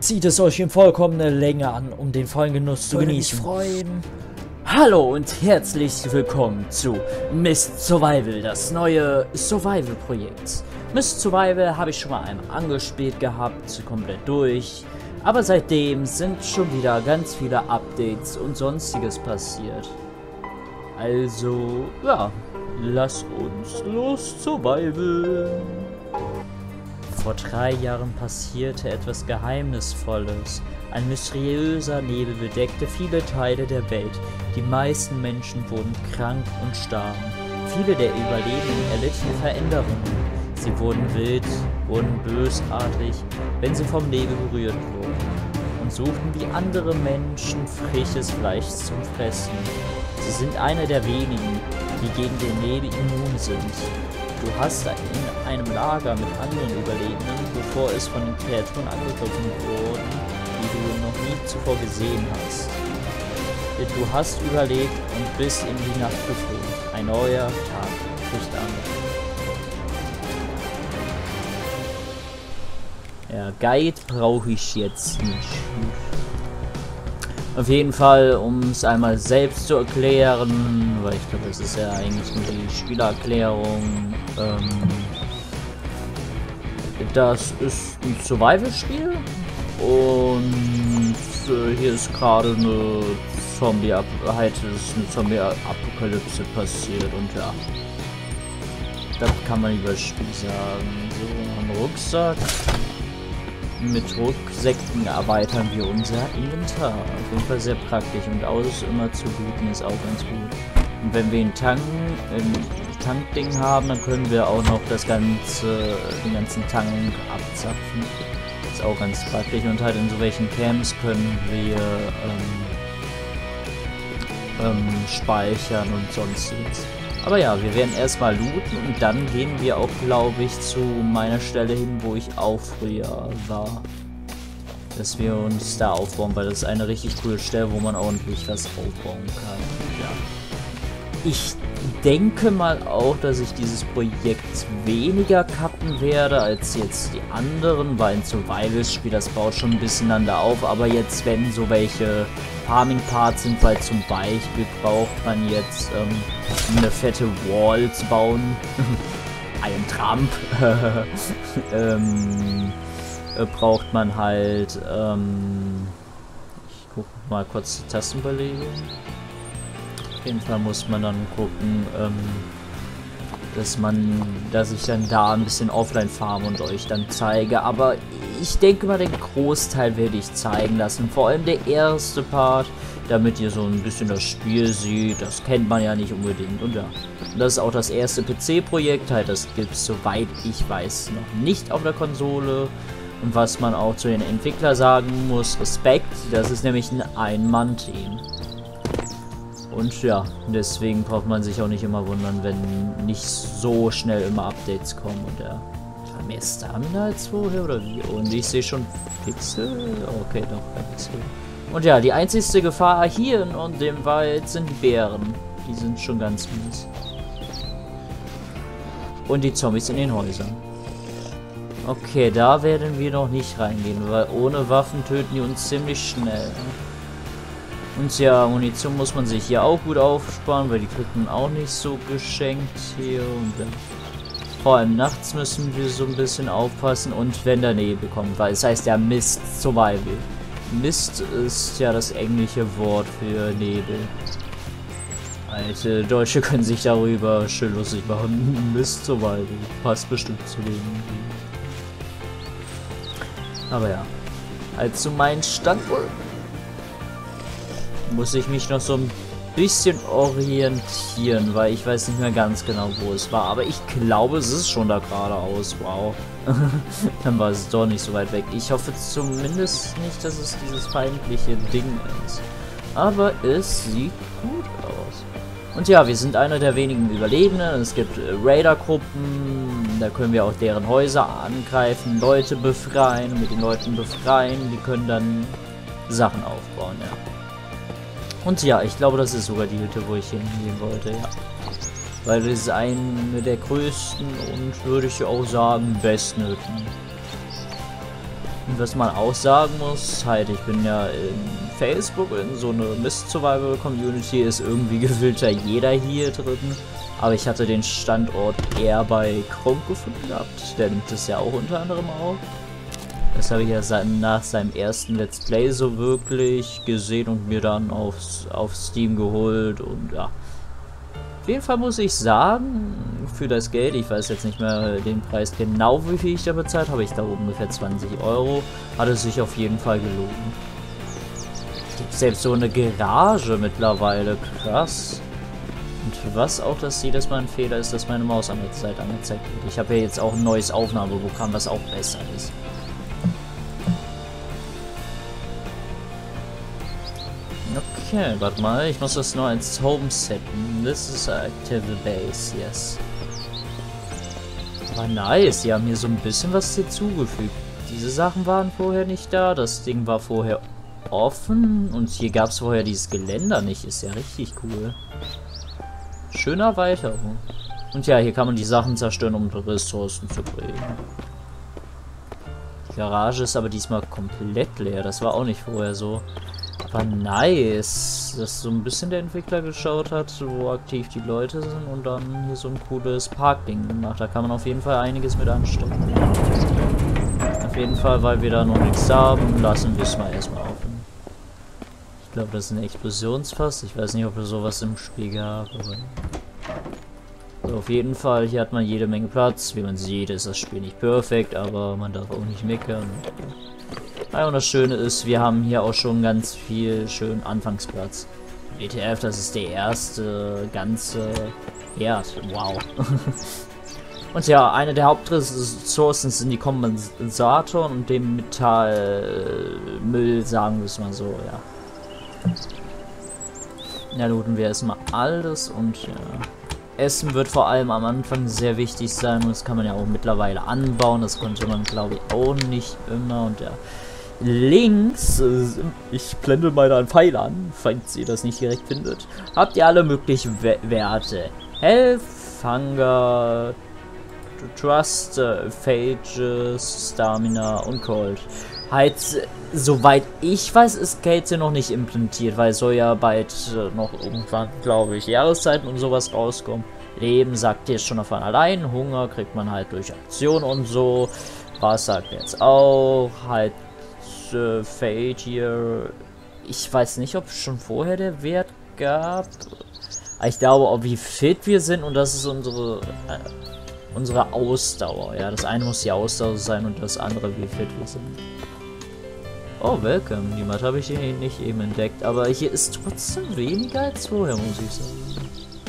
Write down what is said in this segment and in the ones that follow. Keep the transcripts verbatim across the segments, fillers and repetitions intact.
Zieht es euch in vollkommene Länge an, um den vollen Genuss zu genießen. Freuen. Hallo und herzlich willkommen zu Mist Survival, das neue Survival-Projekt. Mist Survival habe ich schon mal einmal angespielt gehabt, komplett durch. Aber seitdem sind schon wieder ganz viele Updates und sonstiges passiert. Also, ja, lass uns los Survival. Vor drei Jahren passierte etwas Geheimnisvolles. Ein mysteriöser Nebel bedeckte viele Teile der Welt. Die meisten Menschen wurden krank und starben. Viele der Überlebenden erlitten Veränderungen. Sie wurden wild, wurden bösartig, wenn sie vom Nebel berührt wurden, und suchten wie andere Menschen frisches Fleisch zum Fressen. Sie sind einer der wenigen, die gegen den Nebel immun sind. Du hast in einem Lager mit anderen Überlebenden, bevor es von den Kreaturen angegriffen wurde, die du noch nie zuvor gesehen hast. Du hast überlebt und bist in die Nacht geflohen. Ein neuer Tag bricht an. Ja, Guide brauche ich jetzt nicht. Auf jeden Fall, um es einmal selbst zu erklären, weil ich glaube, das ist ja eigentlich nur die Spielererklärung. Ähm, das ist ein Survival-Spiel und äh, hier ist gerade eine Zombie, halt ist eine Zombie-Apokalypse passiert und ja, das kann man über das Spiel sagen. So, ein Rucksack. Mit Rucksäcken erweitern wir unser Inventar. Auf jeden Fall sehr praktisch und alles immer zu looten ist auch ganz gut. Und wenn wir einen Tank, ein Tankding haben, dann können wir auch noch das ganze, den ganzen Tank abzapfen. Ist auch ganz praktisch und halt in so welchen Camps können wir ähm, ähm, speichern und sonstiges. Aber ja, wir werden erstmal looten und dann gehen wir auch, glaube ich, zu meiner Stelle hin, wo ich auch früher war. Dass wir uns da aufbauen, weil das ist eine richtig coole Stelle, wo man ordentlich was aufbauen kann. Ja. Ich denke mal auch, dass ich dieses Projekt weniger cutten werde als jetzt die anderen, weil ein Survival-Spiel, das baut schon ein bisschen einander auf, aber jetzt, wenn so welche Farming-Parts sind, weil zum Beispiel braucht man jetzt ähm, eine fette Wall zu bauen, ein Trump, ähm, äh, braucht man halt, ähm, ich gucke mal kurz die Tastenbelegung. Auf jeden Fall muss man dann gucken, ähm, dass man, dass ich dann da ein bisschen offline farme und euch dann zeige, aber ich denke mal, den Großteil werde ich zeigen lassen, vor allem der erste Part, damit ihr so ein bisschen das Spiel seht, das kennt man ja nicht unbedingt und ja. Und das ist auch das erste P C-Projekt, halt, das gibt es, soweit ich weiß, noch nicht auf der Konsole. Und was man auch zu den Entwicklern sagen muss, Respekt, das ist nämlich ein Ein-Mann-Team. Und ja, deswegen braucht man sich auch nicht immer wundern, wenn nicht so schnell immer Updates kommen. Und ja, mehr Stamina als vorher oder wie? Und ich sehe schon Pixel. Okay, doch, kein Pixel. Und ja, die einzigste Gefahr hier in dem Wald sind die Bären. Die sind schon ganz mies. Und die Zombies in den Häusern. Okay, da werden wir noch nicht reingehen, weil ohne Waffen töten die uns ziemlich schnell. Und ja, Munition muss man sich hier auch gut aufsparen, weil die kriegt man auch nicht so geschenkt hier. Und ja. Vor allem nachts müssen wir so ein bisschen aufpassen und wenn der Nebel kommt, weil es heißt ja Mist Survival. Mist ist ja das englische Wort für Nebel. Alte Deutsche können sich darüber schön lustig machen. Mist Survival. Passt bestimmt zu denen. Aber ja. Als zu meinen Standort muss ich mich noch so ein bisschen orientieren, weil ich weiß nicht mehr ganz genau, wo es war. Aber ich glaube, es ist schon da geradeaus. Wow. Dann war es doch nicht so weit weg. Ich hoffe zumindest nicht, dass es dieses feindliche Ding ist. Aber es sieht gut aus. Und ja, wir sind einer der wenigen Überlebenden. Es gibt äh, Raider-Gruppen. Da können wir auch deren Häuser angreifen, Leute befreien, mit den Leuten befreien. Die können dann Sachen aufbauen, ja. Und ja, ich glaube, das ist sogar die Hütte, wo ich hingehen wollte, ja. Weil es ist eine der größten und würde ich auch sagen, besten Hütten. Und was man auch sagen muss, halt, ich bin ja in Facebook in so eine Mist Survival Community, ist irgendwie gefühlt ja jeder hier drin. Aber ich hatte den Standort eher bei Kronk gefunden gehabt. Der nimmt es ja auch unter anderem auf. Das habe ich ja nach seinem ersten Let's Play so wirklich gesehen und mir dann auf, auf Steam geholt. Und ja, auf jeden Fall muss ich sagen, für das Geld, ich weiß jetzt nicht mehr den Preis genau, wie viel ich da bezahlt habe, ich glaube ungefähr zwanzig Euro, hat es sich auf jeden Fall gelohnt. Es gibt selbst so eine Garage mittlerweile, krass. Und was auch das jedes Mal ein Fehler ist, dass meine Maus angezeigt, angezeigt wird. Ich habe ja jetzt auch ein neues Aufnahmeprogramm, was auch besser ist. Okay, warte mal, ich muss das nur als Home setten. This is a active base, yes. Aber nice, die haben hier so ein bisschen was hinzugefügt. Diese Sachen waren vorher nicht da, das Ding war vorher offen und hier gab es vorher dieses Geländer nicht. Ist ja richtig cool. Schöne Erweiterung. Und ja, hier kann man die Sachen zerstören, um Ressourcen zu kriegen. Die Garage ist aber diesmal komplett leer, das war auch nicht vorher so. Aber nice, dass so ein bisschen der Entwickler geschaut hat, wo aktiv die Leute sind und dann hier so ein cooles Parkding gemacht. Da kann man auf jeden Fall einiges mit anstecken. Auf jeden Fall, weil wir da noch nichts haben, lassen wir es mal erstmal offen. Ich glaube, das ist ein Explosionsfass. Ich weiß nicht, ob es sowas im Spiel gab, aber... So, auf jeden Fall, hier hat man jede Menge Platz. Wie man sieht, ist das Spiel nicht perfekt, aber man darf auch nicht meckern. Ja, und das Schöne ist, wir haben hier auch schon ganz viel schönen Anfangsplatz. W T F, das ist der erste ganze Herd. Wow. Und ja, eine der Hauptressourcen sind die Kondensatoren und dem Metallmüll, sagen wir es mal so, ja. Ja, looten wir erstmal alles und ja. Essen wird vor allem am Anfang sehr wichtig sein und das kann man ja auch mittlerweile anbauen. Das konnte man, glaube ich, auch nicht immer. Und ja, links, äh, ich blende mal da einen Pfeil an, falls ihr das nicht direkt findet, habt ihr alle möglichen We Werte. Health, Hunger, Trust, äh, Phages, Stamina und Cold. Halt, soweit ich weiß, ist Kälte noch nicht implementiert, weil es soll ja bald äh, noch irgendwann, glaube ich, Jahreszeiten und sowas rauskommen. Leben sagt jetzt schon von allein, Hunger kriegt man halt durch Aktion und so. Was sagt jetzt auch? Halt, äh, Fate hier. Ich weiß nicht, ob es schon vorher der Wert gab. Ich glaube, ob wie fit wir sind und das ist unsere... Äh, unsere Ausdauer. Ja, das eine muss die Ausdauer sein und das andere wie fit wir sind. Oh, welcome. Die Map habe ich hier nicht eben entdeckt, aber hier ist trotzdem weniger als vorher, muss ich sagen.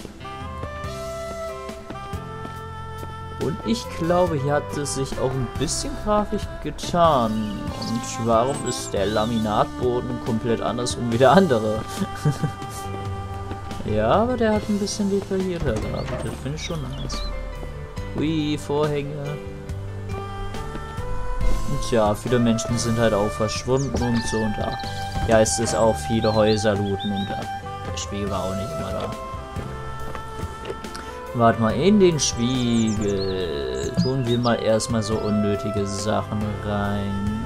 Und ich glaube, hier hat es sich auch ein bisschen grafisch getan. Und warum ist der Laminatboden komplett andersrum wie der andere? Ja, aber der hat ein bisschen detaillierter gearbeitet. Finde ich schon nice. Ui, Vorhänge. Und ja, viele Menschen sind halt auch verschwunden und so und da. Ja, es ist auch viele Häuser looten und da. Der Spiegel war auch nicht immer da. Warte mal, in den Spiegel tun wir mal erstmal so unnötige Sachen rein.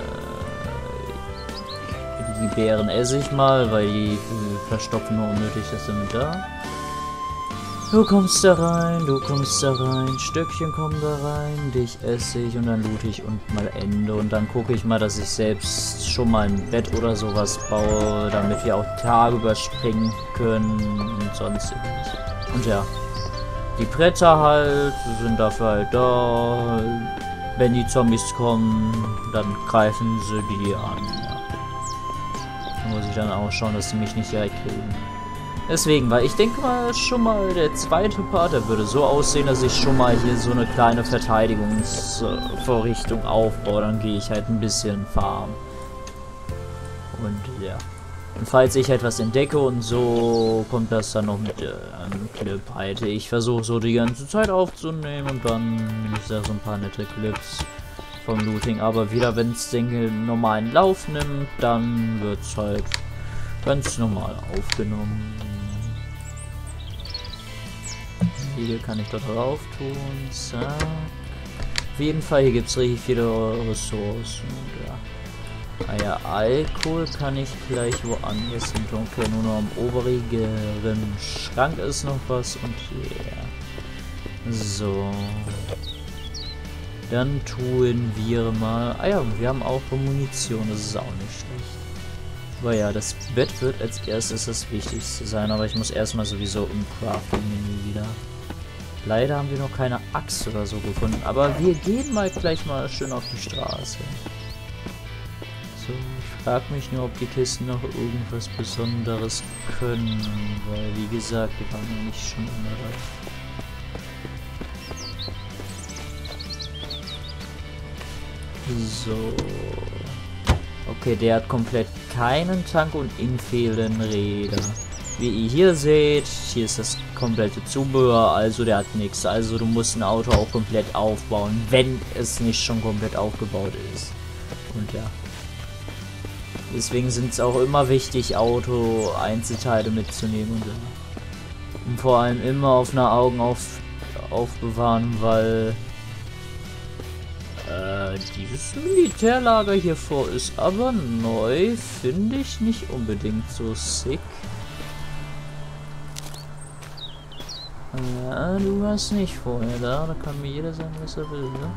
Äh, die Beeren esse ich mal, weil die verstopfen nur unnötig, das sind da. Du kommst da rein, du kommst da rein, Stöckchen kommen da rein, dich esse ich und dann loote ich und mal Ende. Und dann gucke ich mal, dass ich selbst schon mal ein Bett oder sowas baue, damit wir auch Tage überspringen können und sonst irgendwas. Und ja, die Bretter halt sind dafür halt da. Wenn die Zombies kommen, dann greifen sie die an. Ja. Da muss ich dann auch schauen, dass sie mich nicht direkt kriegen. Deswegen, weil ich denke mal schon mal, der zweite Part, der würde so aussehen, dass ich schon mal hier so eine kleine Verteidigungsvorrichtung aufbaue. Dann gehe ich halt ein bisschen farmen. Und ja. Und falls ich etwas entdecke und so, kommt das dann noch mit äh, einem Clip halt. Ich versuche so die ganze Zeit aufzunehmen und dann nehme ich da so ein paar nette Clips vom Looting. Aber wieder, wenn es den normalen Lauf nimmt, dann wird es halt ganz normal aufgenommen. Hier kann ich dort drauf tun. Zack. jeden Fall, hier gibt es richtig viele Ressourcen. Ja. Ah ja, Alkohol kann ich gleich woanders hin tun. Okay, nur noch am oberen Schrank ist noch was und yeah. So. Dann tun wir mal... Ah ja, wir haben auch Munition, das ist auch nicht schlecht. Aber ja, das Bett wird als erstes das Wichtigste sein, aber ich muss erstmal sowieso im Crafting-Menü wieder. Leider haben wir noch keine Axt oder so gefunden, aber wir gehen mal gleich mal schön auf die Straße. So, ich frage mich nur, ob die Kisten noch irgendwas Besonderes können, weil wie gesagt, die waren ja nicht schon immer da. So. Okay, der hat komplett keinen Tank und ihm fehlen Räder. Wie ihr hier seht, hier ist das komplette Zubehör, also der hat nichts. Also du musst ein Auto auch komplett aufbauen, wenn es nicht schon komplett aufgebaut ist. Und ja. Deswegen sind es auch immer wichtig, Auto-Einzelteile mitzunehmen und, ja. Und vor allem immer auf einer Augen auf, aufbewahren, weil äh, dieses Militärlager hier vor ist aber neu, finde ich nicht unbedingt so sick. Ja, du warst nicht vorher da, da kann mir jeder sagen, was er will, ne?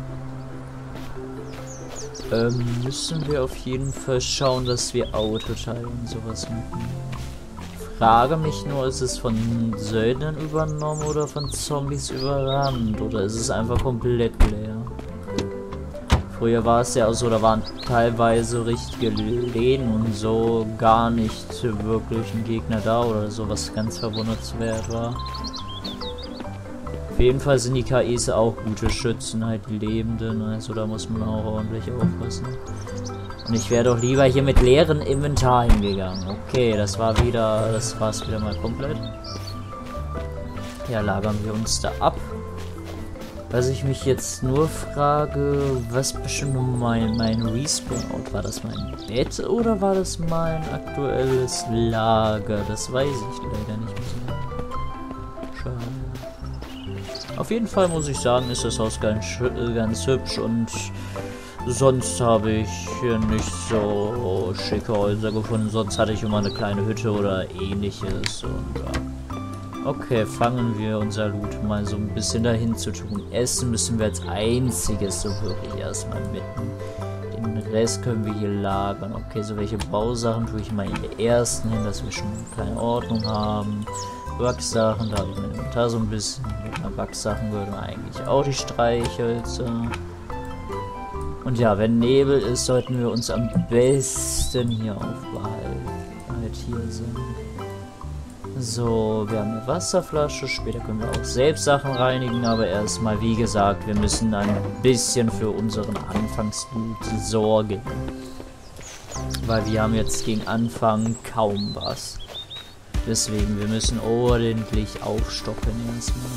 Ähm, müssen wir auf jeden Fall schauen, dass wir Autoteile und sowas mitnehmen. Frage mich nur, ist es von Söldnern übernommen oder von Zombies überrannt? Oder ist es einfach komplett leer? Früher war es ja auch so, da waren teilweise richtige Läden und so gar nicht wirklich ein Gegner da oder so, was ganz verwundernswert war. Auf jeden Fall sind die K Is auch gute Schützen, halt die Lebenden, also da muss man auch ordentlich aufpassen. Und ich wäre doch lieber hier mit leeren Inventar hingegangen. Okay, das war wieder, das war's wieder mal komplett. Ja, lagern wir uns da ab. Was ich mich jetzt nur frage, was bestimmt mein, mein Respawn-Out? War das mein Bett oder war das mein aktuelles Lager? Das weiß ich leider nicht mehr so. Schade. Auf jeden Fall muss ich sagen, ist das Haus ganz, ganz hübsch und sonst habe ich hier nicht so schicke Häuser gefunden. Sonst hatte ich immer eine kleine Hütte oder ähnliches. Und ja. Okay, fangen wir unser Loot mal so ein bisschen dahin zu tun. Essen müssen wir als einziges so wirklich erstmal mitnehmen. Den Rest können wir hier lagern. Okay, so welche Bausachen tue ich mal in der ersten hin, dass wir schon eine kleine Ordnung haben. Wachssachen, da habe ich mein Inventar so ein bisschen. Mit einer Wachssachen würde man eigentlich auch die Streichhölzer. Und ja, wenn Nebel ist, sollten wir uns am besten hier aufbehalten. Halt hier sind. So, wir haben eine Wasserflasche. Später können wir auch selbst Sachen reinigen. Aber erstmal, wie gesagt, wir müssen ein bisschen für unseren Anfangsloot sorgen. Weil wir haben jetzt gegen Anfang kaum was. Deswegen, wir müssen ordentlich aufstocken erstmal.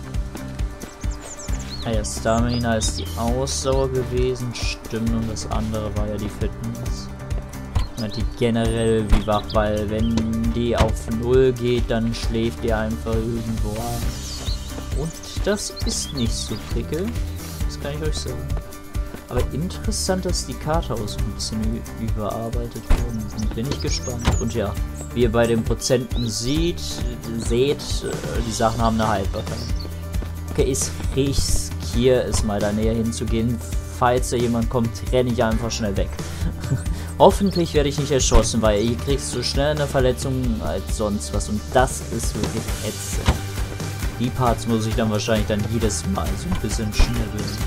Ah ja, Stamina ist die Ausdauer gewesen, stimmt, und das andere war ja die Fitness. Und die generell wie wach, weil wenn die auf null geht, dann schläft die einfach irgendwo ein. Und das ist nicht so prickel, das kann ich euch sagen. Aber interessant, dass die Karte auch so ein bisschen überarbeitet worden ist. Bin ich gespannt. Und ja, wie ihr bei den Prozenten sieht, seht, die Sachen haben eine Haltbarkeit. Okay, ich riskiere es mal da näher hinzugehen. Falls da jemand kommt, renne ich einfach schnell weg. Hoffentlich werde ich nicht erschossen, weil ihr kriegt so schnell eine Verletzung als sonst was. Und das ist wirklich ätzend. Die Parts muss ich dann wahrscheinlich dann jedes Mal so ein bisschen schnibbeln.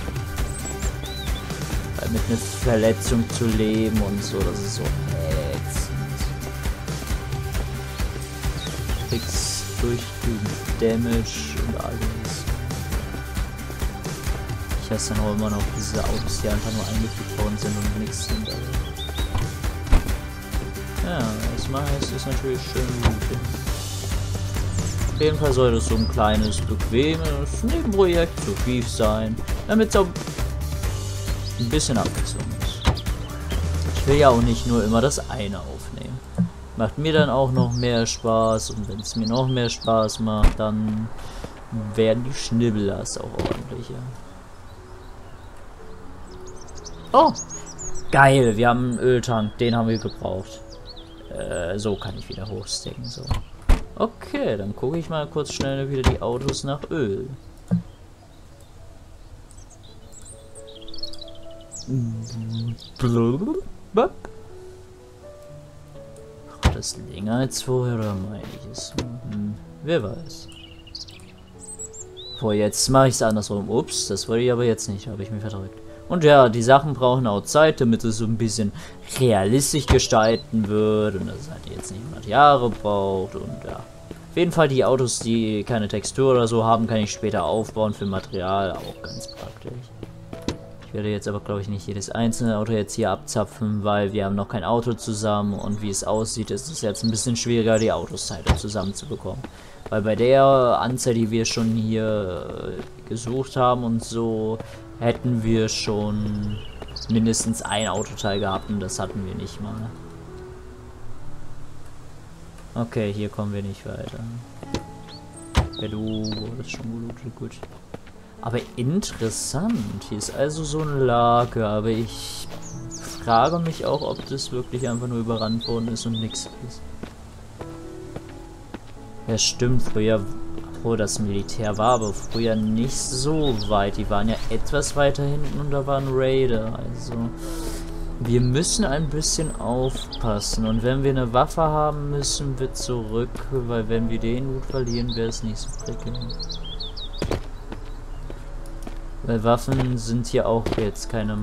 Weil mit einer Verletzung zu leben und so, das ist so ätzend. Du kriegst durchgehend Damage und alles. Ich hasse dann auch immer noch diese Autos, die einfach nur eingefügt worden sind und nichts sind. Ja, erstmal heißt es natürlich schön looten. Auf jeden Fall soll das so ein kleines, bequemes Nebenprojekt zu Thief sein, damit es auch ein bisschen Abwechslung ist. Ich will ja auch nicht nur immer das eine aufnehmen. Macht mir dann auch noch mehr Spaß, und wenn es mir noch mehr Spaß macht, dann werden die Schnibbelers auch ordentlicher. Oh, geil, wir haben einen Öltank, den haben wir gebraucht. Äh, so kann ich wieder hochstecken, so. Okay, dann gucke ich mal kurz schnell wieder die Autos nach Öl. Das ist länger als vorher, oder meine ich es? Hm, wer weiß. Boah, jetzt mache ich es andersrum. Ups, das wollte ich aber jetzt nicht, habe ich mir verdrückt. Und ja, die Sachen brauchen auch Zeit, damit es so ein bisschen realistisch gestalten wird und dass es halt jetzt nicht hundert Jahre braucht und ja. Auf jeden Fall die Autos, die keine Textur oder so haben, kann ich später aufbauen für Material, auch ganz praktisch. Ich werde jetzt aber, glaube ich, nicht jedes einzelne Auto jetzt hier abzapfen, weil wir haben noch kein Auto zusammen und wie es aussieht, ist es jetzt ein bisschen schwieriger, die Autosteile zusammenzubekommen. Weil bei der Anzahl, die wir schon hier gesucht haben und so, hätten wir schon mindestens ein Autoteil gehabt und das hatten wir nicht mal. Okay, hier kommen wir nicht weiter. Hello, das ist schon gut, gut. Aber interessant, hier ist also so ein Lager, aber ich frage mich auch, ob das wirklich einfach nur überrannt worden ist und nichts ist. Ja stimmt, früher, obwohl das Militär war, aber früher nicht so weit. Die waren ja etwas weiter hinten und da waren Raider, also wir müssen ein bisschen aufpassen und wenn wir eine Waffe haben, müssen wir zurück, weil wenn wir den gut verlieren, wäre es nicht so prickelnd. Weil Waffen sind hier auch jetzt keine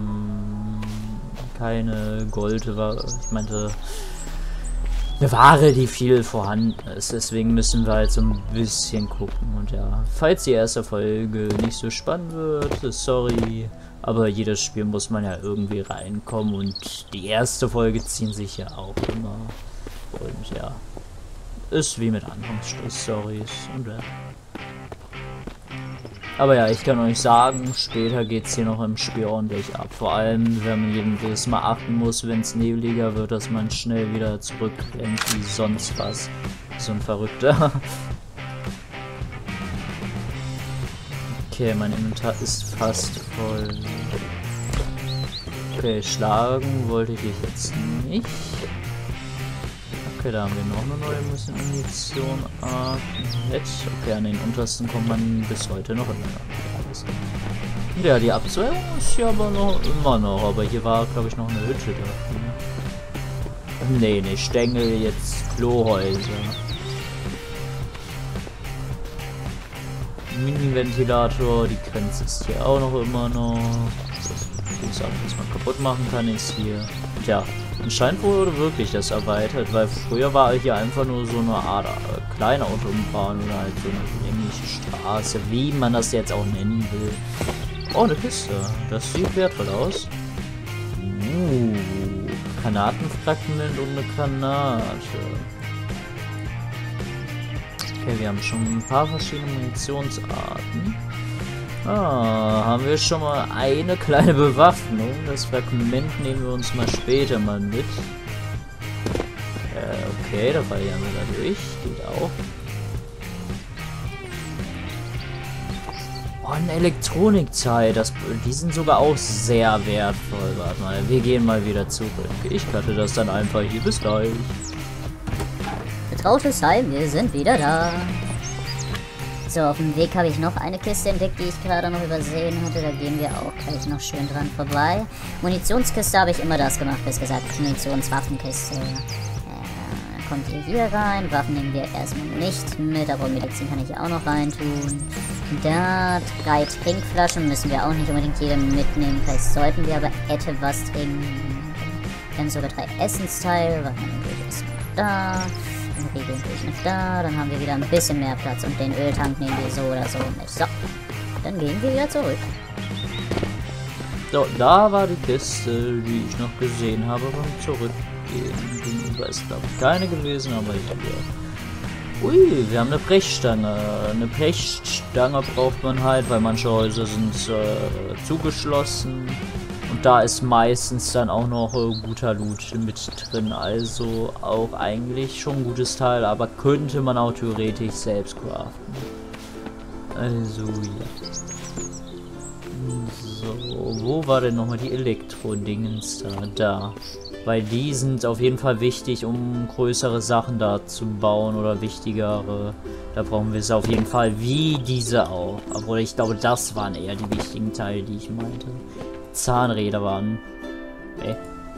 keine Gold, ich meinte eine Ware, die viel vorhanden ist, deswegen müssen wir halt so ein bisschen gucken und ja, falls die erste Folge nicht so spannend wird, sorry, aber jedes Spiel muss man ja irgendwie reinkommen und die erste Folge ziehen sich ja auch immer und ja, ist wie mit Anfangsstories und ja. Aber ja, ich kann euch sagen, später geht es hier noch im Spiel ordentlich ab. Vor allem, wenn man jedes Mal achten muss, wenn es nebeliger wird, dass man schnell wieder zurückrennt wie sonst was. So ein Verrückter. Okay, mein Inventar ist fast voll. Okay, schlagen wollte ich dich jetzt nicht. Okay, da haben wir noch eine neue Munition. Ah, jetzt. Okay, an den untersten kommt man bis heute noch immer. Ja, die Abzweigung ist ja aber noch immer noch. Aber hier war, glaube ich, noch eine Hütte da. Nee, ne, Stängel, jetzt Klohäuser. Mini-Ventilator, die Grenze ist hier auch noch immer noch. Das, wie gesagt, was man kaputt machen kann, ist hier. Tja. Anscheinend wurde wirklich das erweitert, weil früher war hier einfach nur so eine Art äh, kleine Autobahn oder halt so eine ähnliche Straße, wie man das jetzt auch nennen will. Oh, eine Kiste. Das sieht wertvoll aus. Uh, Granatenfragment und eine Granate. Okay, wir haben schon ein paar verschiedene Munitionsarten. Ah, haben wir schon mal eine kleine Bewaffnung. Das Fragment nehmen wir uns mal später mal mit. Äh, okay, dabei haben wir da durch. Geht auch. Oh, ein Elektronikteil. Das, die sind sogar auch sehr wertvoll. Warte mal, wir gehen mal wieder zurück. Ich cutte das dann einfach hier. Bis gleich. Betrautes Heim, wir sind wieder da. So, auf dem Weg habe ich noch eine Kiste entdeckt, die ich gerade noch übersehen hatte. Da gehen wir auch gleich noch schön dran vorbei. Munitionskiste habe ich immer das gemacht, bis gesagt, Munitionswaffenkiste. Äh, kommt ihr hier rein. Waffen nehmen wir erstmal nicht mit, aber Medizin kann ich auch noch reintun. Da, drei Trinkflaschen müssen wir auch nicht unbedingt jede mitnehmen. Vielleicht sollten wir aber etwas trinken. Dann sogar drei Essensteile. Waffen nehmen wir erstmal da. Den Riegel gehe ich nicht da, dann haben wir wieder ein bisschen mehr Platz und den Öltank nehmen wir so oder so mit. So, dann gehen wir wieder zurück. So, da war die Kiste, die ich noch gesehen habe beim Zurückgehen. Gegenüber ist, glaube ich, keine gewesen, aber hier. Ui, wir haben eine Brechstange. Eine Brechstange braucht man halt, weil manche Häuser sind äh, zugeschlossen. Und da ist meistens dann auch noch äh, guter Loot mit drin, also auch eigentlich schon ein gutes Teil, aber könnte man auch theoretisch selbst craften. Also ja. So, wo war denn nochmal die Elektro-Dingens da? Da. Weil die sind auf jeden Fall wichtig, um größere Sachen da zu bauen oder wichtigere. Da brauchen wir es auf jeden Fall, wie diese auch. Obwohl ich glaube, das waren eher die wichtigen Teile, die ich meinte. Zahnräder waren... Äh.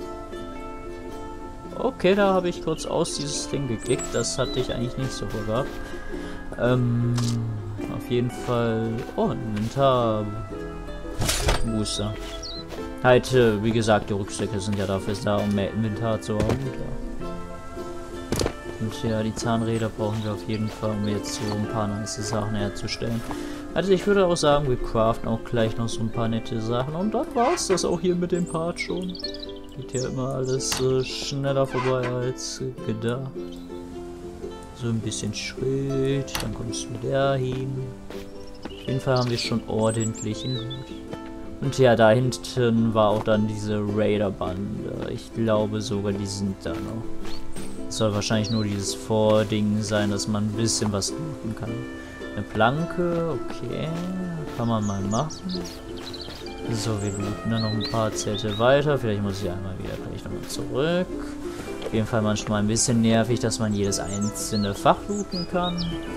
Okay, da habe ich kurz aus dieses Ding geklickt. Das hatte ich eigentlich nicht so vorgehabt. Ähm, auf jeden Fall... Oh, ein Inventar... Booster. Halt, äh, wie gesagt, die Rucksäcke sind ja dafür da, um mehr Inventar zu haben. Ja. Und ja, die Zahnräder brauchen wir auf jeden Fall, um jetzt so ein paar nice Sachen herzustellen. Also ich würde auch sagen, wir craften auch gleich noch so ein paar nette Sachen. Und dann war es das auch hier mit dem Part schon. Geht ja immer alles äh, schneller vorbei als äh, gedacht. So ein bisschen Schritt, dann kommst du dahin. Auf jeden Fall haben wir schon ordentlich in Loot. Und ja, da hinten war auch dann diese Raider-Bande. Ich glaube sogar, die sind da noch. Es soll wahrscheinlich nur dieses Vording sein, dass man ein bisschen was looten kann. Eine Planke, okay. Kann man mal machen. So, wir looten dann noch ein paar Zelte weiter. Vielleicht muss ich einmal wieder gleich nochmal zurück. Auf jeden Fall manchmal ein bisschen nervig, dass man jedes einzelne Fach looten kann.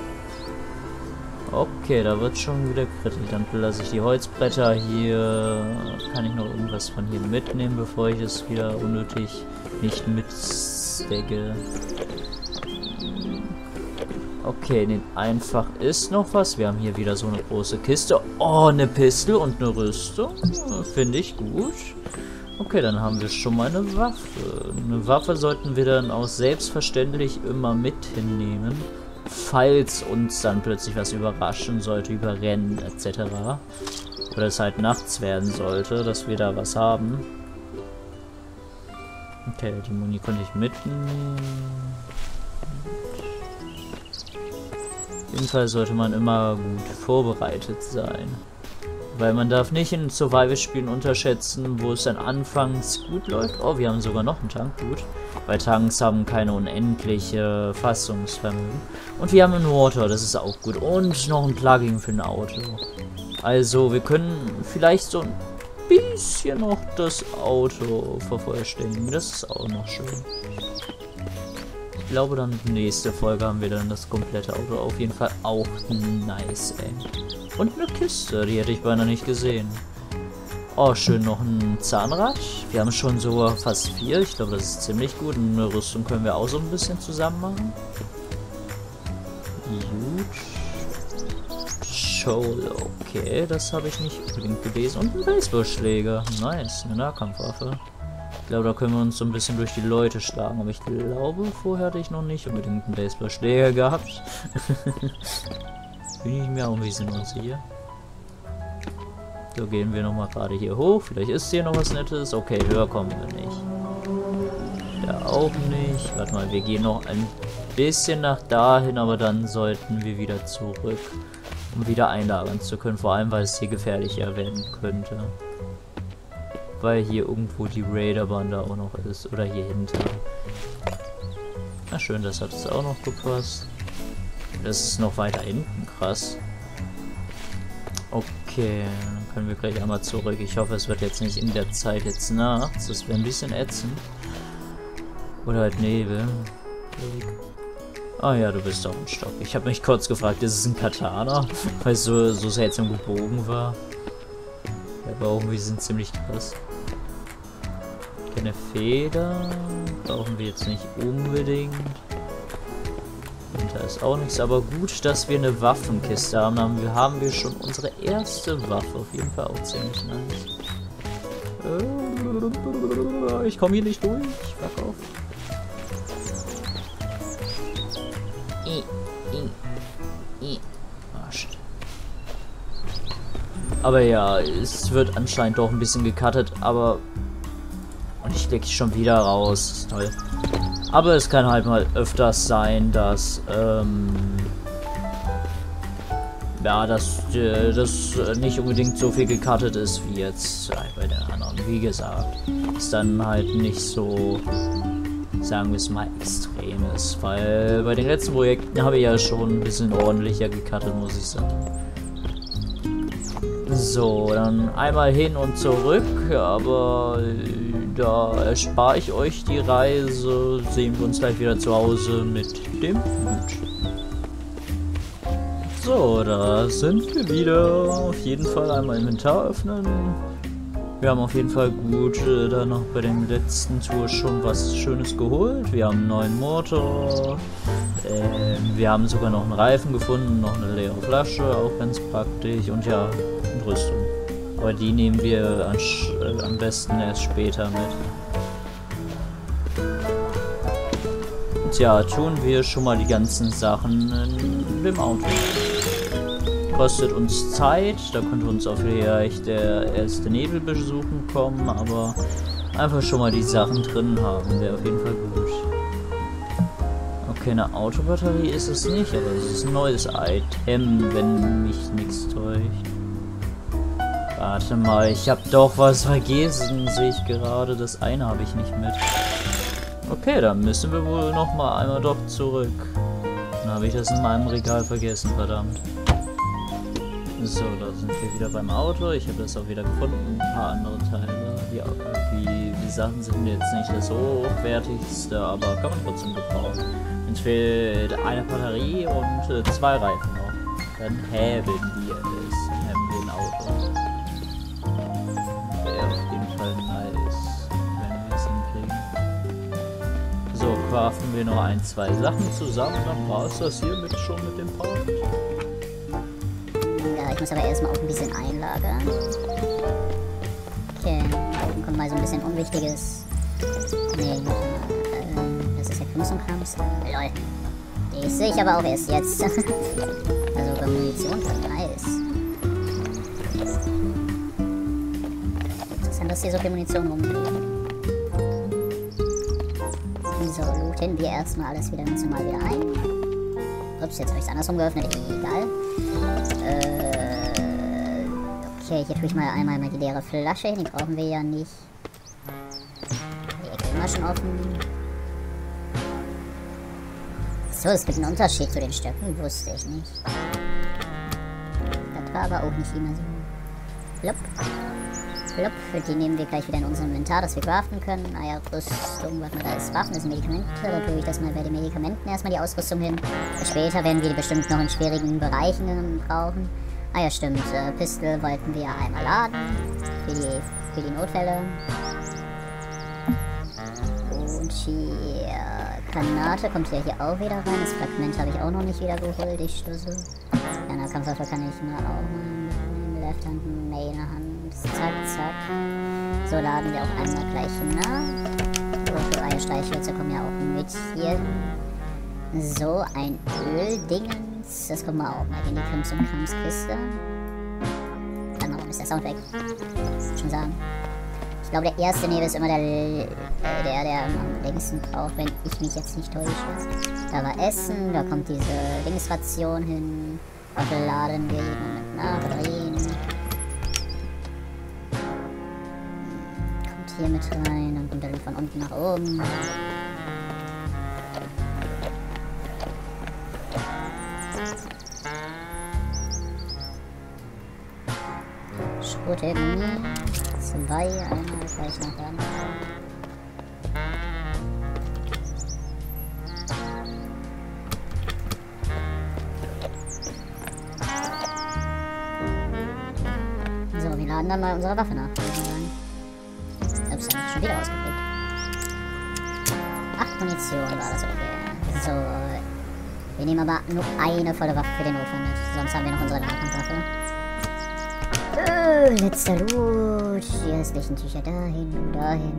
Okay, da wird schon wieder kritisch. Dann lasse ich die Holzbretter hier. Kann ich noch irgendwas von hier mitnehmen, bevor ich es wieder unnötig nicht mitstecke. Okay, den einfach ist noch was. Wir haben hier wieder so eine große Kiste. Oh, eine Pistole und eine Rüstung. Finde ich gut. Okay, dann haben wir schon mal eine Waffe. Eine Waffe sollten wir dann auch selbstverständlich immer mit hinnehmen. Falls uns dann plötzlich was überraschen sollte, überrennen et cetera. Oder es halt nachts werden sollte, dass wir da was haben. Okay, die Muni konnte ich mitnehmen. Auf jeden Fall sollte man immer gut vorbereitet sein. Weil man darf nicht in Survival-Spielen unterschätzen, wo es dann anfangs gut läuft. Oh, wir haben sogar noch einen Tank, gut. Weil Tanks haben keine unendliche Fassungsvermögen. Und wir haben einen Water, das ist auch gut. Und noch ein Plugin für ein Auto. Also, wir können vielleicht so ein bisschen noch das Auto vervollständigen. Das ist auch noch schön. Ich glaube, dann nächste Folge haben wir dann das komplette Auto. Auf jeden Fall auch nice, ey. Und eine Kiste, die hätte ich beinahe nicht gesehen. Oh, schön, noch ein Zahnrad. Wir haben schon so fast vier. Ich glaube, das ist ziemlich gut. Und eine Rüstung können wir auch so ein bisschen zusammen machen. Gut. Shoal, okay, das habe ich nicht unbedingt gelesen. Und ein Baseballschläger. Nice, eine Nahkampfwaffe. Ich glaube, da können wir uns so ein bisschen durch die Leute schlagen. Aber ich glaube, vorher hatte ich noch nicht unbedingt einen Baseballschläger gehabt. Bin ich mir auch ein bisschen unsicher. So, gehen wir nochmal gerade hier hoch. Vielleicht ist hier noch was Nettes. Okay, höher kommen wir nicht. Ja, auch nicht. Warte mal, wir gehen noch ein bisschen nach dahin, aber dann sollten wir wieder zurück, um wieder einlagern zu können. Vor allem, weil es hier gefährlicher werden könnte. Weil hier irgendwo die Raider-Bande auch noch ist. Oder hier hinter. Na schön, das hat es auch noch gepasst. Das ist noch weiter hinten, krass. Okay, dann können wir gleich einmal zurück. Ich hoffe, es wird jetzt nicht in der Zeit jetzt nachts. Das wäre ein bisschen ätzend. Oder halt Nebel. Ah ja, du bist doch ein Stock. Ich habe mich kurz gefragt, ist es ein Katana? Weil es so, so seltsam gebogen war. Aber irgendwie sind ziemlich krass. Keine Feder. Brauchen wir jetzt nicht unbedingt. Und da ist auch nichts, aber gut, dass wir eine Waffenkiste haben. Haben wir, haben wir schon unsere erste Waffe. Auf jeden Fall auch ziemlich nice. Äh, ich komme hier nicht durch. Fuck auf. Ah, shit. Aber ja, es wird anscheinend doch ein bisschen gecuttet, aber... Und ich klicke schon wieder raus. Das ist toll. Aber es kann halt mal öfters sein, dass, ähm, ja, dass äh, das nicht unbedingt so viel gecuttet ist wie jetzt äh, bei den anderen. Wie gesagt, ist dann halt nicht so, sagen wir es mal, extrem ist. Weil bei den letzten Projekten habe ich ja schon ein bisschen ordentlicher gecuttet, muss ich sagen. So, dann einmal hin und zurück, aber da erspare ich euch die Reise. Sehen wir uns gleich wieder zu Hause mit dem Hut. So, da sind wir wieder. Auf jeden Fall einmal Inventar öffnen. Wir haben auf jeden Fall gut äh, da noch bei den letzten Tour schon was Schönes geholt. Wir haben einen neuen Motor. Äh, wir haben sogar noch einen Reifen gefunden, noch eine leere Flasche, auch ganz praktisch. Und ja, eine Rüstung. Aber die nehmen wir an, äh, am besten erst später mit. Und ja, tun wir schon mal die ganzen Sachen in dem Auto. Kostet uns Zeit, da könnte uns auch vielleicht der erste Nebelbesuch kommen, aber einfach schon mal die Sachen drin haben, wäre auf jeden Fall gut. Okay, eine Autobatterie ist es nicht, aber es ist ein neues Item, wenn mich nichts täuscht. Warte mal, ich habe doch was vergessen, sehe ich gerade, das eine habe ich nicht mit. Okay, dann müssen wir wohl noch mal einmal doch zurück. Dann habe ich das in meinem Regal vergessen, verdammt. So, da sind wir wieder beim Auto. Ich habe das auch wieder gefunden. Ein paar andere Teile. Die, die, die Sachen sind jetzt nicht das so hochwertigste, aber kann man trotzdem gebrauchen. Uns fehlt eine Batterie und äh, zwei Reifen noch. Dann häben wir es. Häben wir ein Auto. Wäre auf jeden Fall nice, wenn wir es hinkriegen. So, craften wir noch ein, zwei Sachen zusammen. Dann war es das hiermit schon mit dem Part. Ich muss aber erstmal auch ein bisschen einlagern. Okay, dann kommt mal so ein bisschen Unwichtiges. Nee, ähm, das ist ja Krams und Krams. Lol. Die sehe ich aber auch erst jetzt. Also bei Munition voll nice. Interessant, dass hier so viel Munition rumfliegt. So, looten wir erstmal alles wieder ganz normal wieder ein. Ups, jetzt habe ich es andersrum geöffnet. Egal. Äh, okay, hier tue ich mal einmal mal die leere Flasche hin. Die brauchen wir ja nicht. Die Ecke immer schon offen. So, es gibt einen Unterschied zu den Stöcken. Wusste ich nicht. Das war aber auch nicht immer so. Plopp. Plopp. Für die nehmen wir gleich wieder in unserem Inventar, dass wir craften können. Naja, Rüstung, was man da ist. Waffen, das sind Medikamente. Da tue ich das mal bei den Medikamenten erstmal die Ausrüstung hin. Später werden wir die bestimmt noch in schwierigen Bereichen brauchen. Ah ja, stimmt. Äh, Pistol wollten wir einmal laden. Für die, für die Notfälle. Und hier Granate kommt ja hier auch wieder rein. Das Fragment habe ich auch noch nicht wieder geholt. Ich stoße. Ja, na, Kampfwaffe kann ich mal auch mal. Left Hand, Main Hand. Zack, zack. So, laden wir auch einmal gleich nach. So, für Eierstreichhölzer kommen ja auch mit hier. So, ein Öldingens. Das kommen wir auch mal in die Krims- und Krams-Kiste. Dann warum ist der Sound weg? Ich schon sagen. Ich glaube, der erste Nebel ist immer der, äh, der, der am längsten braucht, wenn ich mich jetzt nicht täusche. Da war Essen, da kommt diese Linksration hin. Und laden wir hier mit nach, Batterien. Kommt hier mit rein, dann kommt er von unten nach oben. Schrotgummi. Zwei, einmal gleich nach da. So, wir laden dann mal unsere Waffe nach. Ups, dann ist schon wieder ausgeprägt. Acht Munition war das, okay. So, wir nehmen aber nur eine volle Waffe für den Notfall mit. Sonst haben wir noch unsere Nahkampfwaffe. Äh, letzter Loot. Die restlichen Tücher dahin und dahin.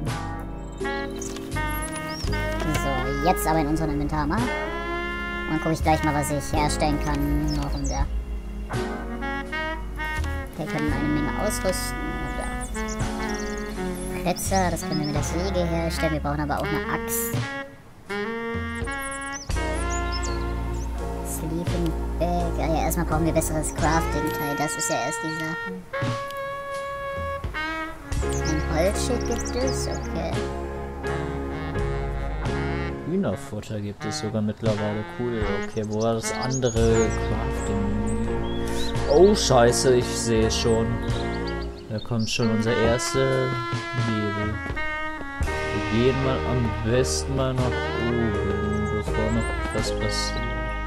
So, jetzt aber in unserem Inventar mal. Und dann gucke ich gleich mal, was ich herstellen kann. Noch um der. Wir können eine Menge ausrüsten. Oder Kletzer, das können wir mit der Säge herstellen. Wir brauchen aber auch eine Axt. Sleeping Bag. Ah ja, erstmal brauchen wir besseres Crafting-Teil. Das ist ja erst die Sache. Ein Holzschild gibt es, okay. Hühnerfutter gibt es sogar mittlerweile. Cool, okay. Wo war das andere Crafting? Oh, scheiße, ich sehe es schon. Da kommt schon unser erster Nebel. Wir gehen mal am besten mal nach oben, bevor noch was passiert.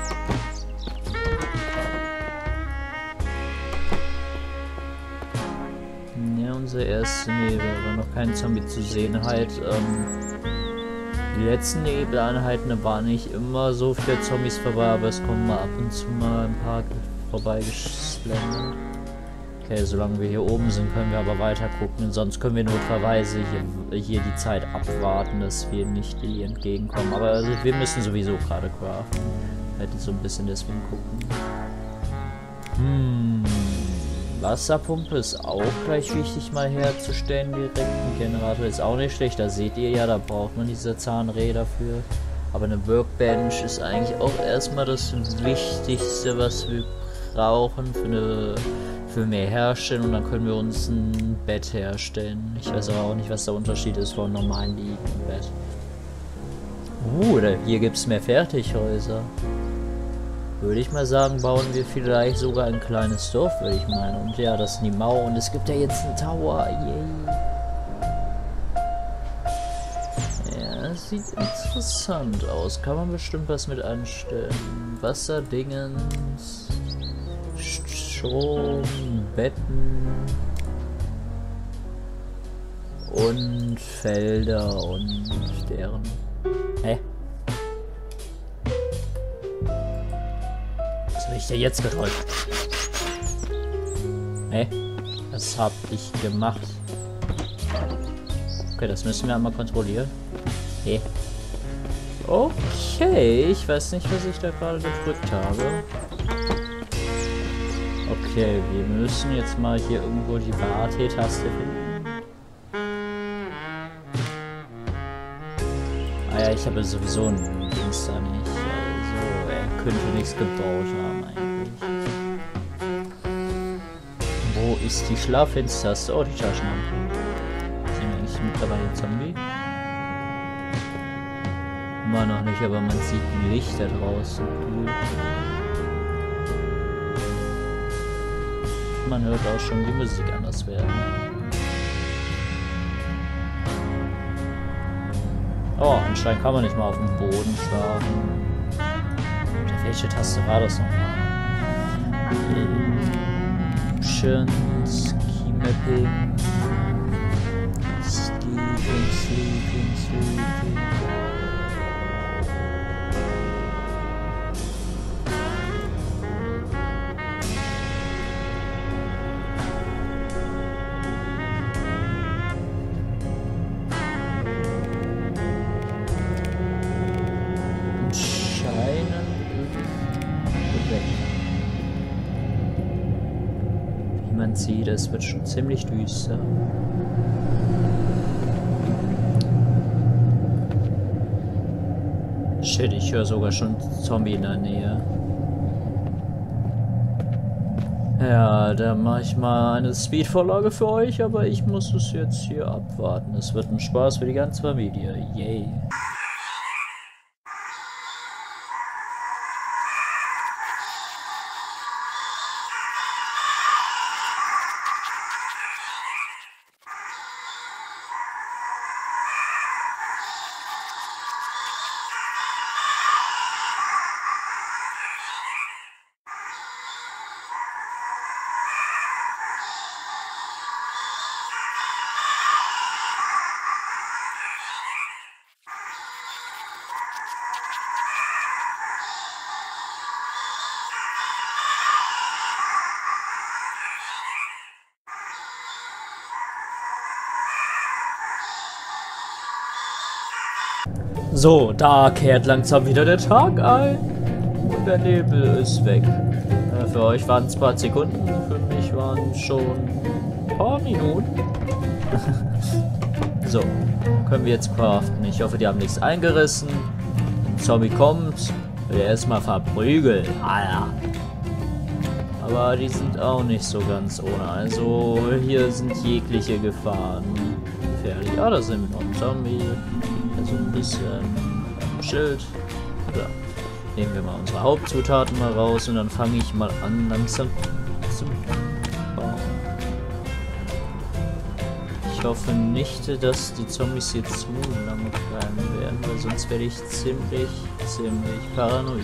Ja, unser erster Nebel, war noch kein Zombie zu sehen. Halt, ähm, die letzten Nebeleinheiten waren nicht immer so viele Zombies vorbei, aber es kommen mal ab und zu mal ein paar vorbeigeschlendert. Okay, solange wir hier oben sind, können wir aber weiter gucken. Sonst können wir notfallerweise hier, hier die Zeit abwarten, dass wir nicht die entgegenkommen. Aber also, wir müssen sowieso gerade craften. Halt so ein bisschen deswegen gucken. Hm. Wasserpumpe ist auch gleich wichtig mal herzustellen. Direkt ein Generator ist auch nicht schlecht. Da seht ihr ja, da braucht man diese Zahnräder für. Aber eine Workbench ist eigentlich auch erstmal das Wichtigste, was wir brauchen für eine für mehr herstellen, und dann können wir uns ein Bett herstellen. Ich weiß aber auch nicht, was der Unterschied ist vom normalen Bett. Uh, da, hier gibt es mehr Fertighäuser. Würde ich mal sagen, bauen wir vielleicht sogar ein kleines Dorf, würde ich meinen. Und ja, das sind die Mauer, und es gibt ja jetzt einen Tower. Yay. Ja, das sieht interessant aus. Kann man bestimmt was mit anstellen. Wasserdingens. Strom, Betten und Felder und deren. Hä? Was habe ich denn jetzt gedrückt? Hä? Was hab ich gemacht? Okay, das müssen wir einmal kontrollieren. Hä? Okay, ich weiß nicht, was ich da gerade gedrückt habe. Okay, wir müssen jetzt mal hier irgendwo die W A T-Taste finden. Ah ja, ich habe sowieso einen Dings da nicht. Also, er könnte nichts gebaut haben eigentlich. Wo ist die Schlafenstaste? Oh, die Taschenlampe. Sind wir eigentlich mittlerweile ein Zombie? Immer noch nicht, aber man sieht ein Licht da draußen. Cool. Man hört auch schon die Musik anders werden. Oh, anscheinend kann man nicht mal auf dem Boden schlafen. Welche Taste war das nochmal? Options, Key Mapping, Sleeping, Sleeping, Sleeping. Man sieht, es wird schon ziemlich düster. Shit, ich höre sogar schon Zombie in der Nähe. Ja, da mache ich mal eine Speed-Vorlage für euch, aber ich muss es jetzt hier abwarten. Es wird ein Spaß für die ganze Familie. Yay. So, da kehrt langsam wieder der Tag ein. Und der Nebel ist weg. Äh, für euch waren es ein paar Sekunden, für mich waren es schon ein paar Minuten. So, können wir jetzt craften. Ich hoffe, die haben nichts eingerissen. Ein Zombie kommt, will er erstmal verprügeln. Ah ja. Aber die sind auch nicht so ganz ohne. Also hier sind jegliche Gefahren gefährlich. Ah, da sind wir noch ein Zombie. So ein bisschen Schild. Ja. Nehmen wir mal unsere Hauptzutaten mal raus und dann fange ich mal an, langsam zum Baum. Ich hoffe nicht, dass die Zombies jetzt zu lange bleiben werden, weil sonst werde ich ziemlich, ziemlich paranoid.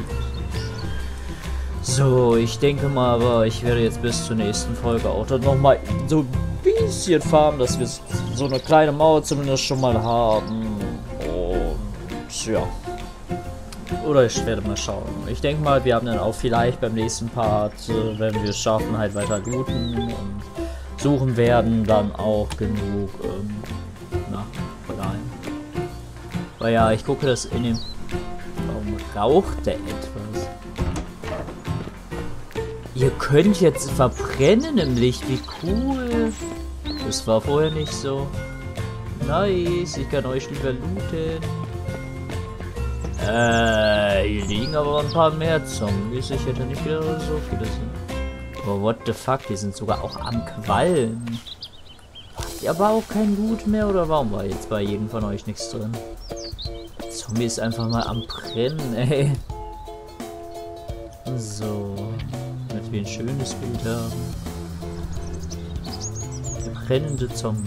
So, ich denke mal, aber ich werde jetzt bis zur nächsten Folge auch dann nochmal so ein bisschen farmen, dass wir so eine kleine Mauer zumindest schon mal haben. Und ja. Oder ich werde mal schauen. Ich denke mal, wir haben dann auch vielleicht beim nächsten Part, äh, wenn wir es schaffen, halt weiter looten und suchen werden, dann auch genug ähm, na, rein. Weil ja, ich gucke das in dem... Warum raucht der etwas? Ihr könnt jetzt verbrennen im Licht, wie cool. Das war vorher nicht so. Nice, ich kann euch lieber looten. Äh, hier liegen aber ein paar mehr Zombies. Ich hätte nicht wieder so viele sind. Oh, what the fuck, die sind sogar auch am Quallen. Habt ihr aber auch kein Loot mehr, oder warum war jetzt bei jedem von euch nichts drin? Zombie ist einfach mal am Brennen, ey. So, damit wir ein schönes Bild haben. Der brennende Zombie.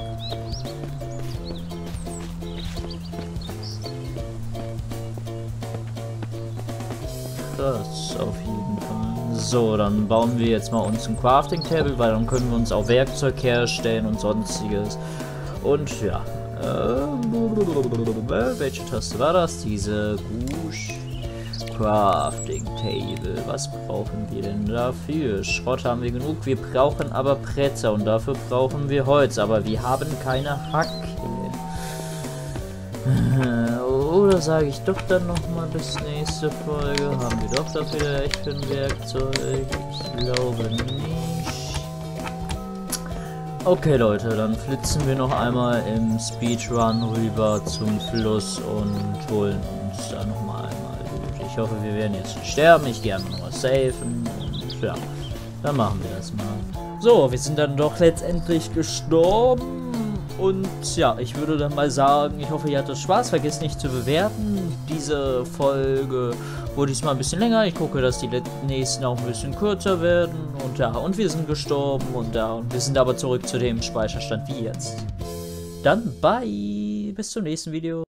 Das auf jeden Fall. So, dann bauen wir jetzt mal uns ein Crafting Table, weil dann können wir uns auch Werkzeug herstellen und sonstiges. Und ja. Äh, welche Taste war das? Diese Gush Crafting Table. Was brauchen wir denn dafür? Schrott haben wir genug. Wir brauchen aber Bretter und dafür brauchen wir Holz. Aber wir haben keine Hacke. Oder sage ich doch dann nochmal bis nächste Folge. Haben wir doch dafür echt für ein Werkzeug? Ich glaube nicht. Okay Leute, dann flitzen wir noch einmal im Speedrun rüber zum Fluss und holen uns da nochmal einmal Loot. Ich hoffe, wir werden jetzt nicht sterben. Ich gehe einfach nochmal safen. Und ja, dann machen wir das mal. So, wir sind dann doch letztendlich gestorben. Und ja, ich würde dann mal sagen, ich hoffe, ihr hattet Spaß. Vergesst nicht zu bewerten. Diese Folge wurde diesmal ein bisschen länger. Ich gucke, dass die nächsten auch ein bisschen kürzer werden. Und ja, und wir sind gestorben. Und ja, und wir sind aber zurück zu dem Speicherstand wie jetzt. Dann bye. Bis zum nächsten Video.